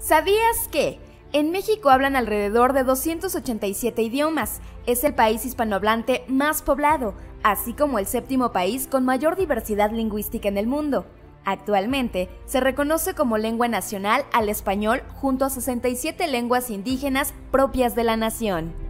¿Sabías que en México hablan alrededor de 287 idiomas? Es el país hispanohablante más poblado, así como el séptimo país con mayor diversidad lingüística en el mundo. Actualmente se reconoce como lengua nacional al español junto a 67 lenguas indígenas propias de la nación.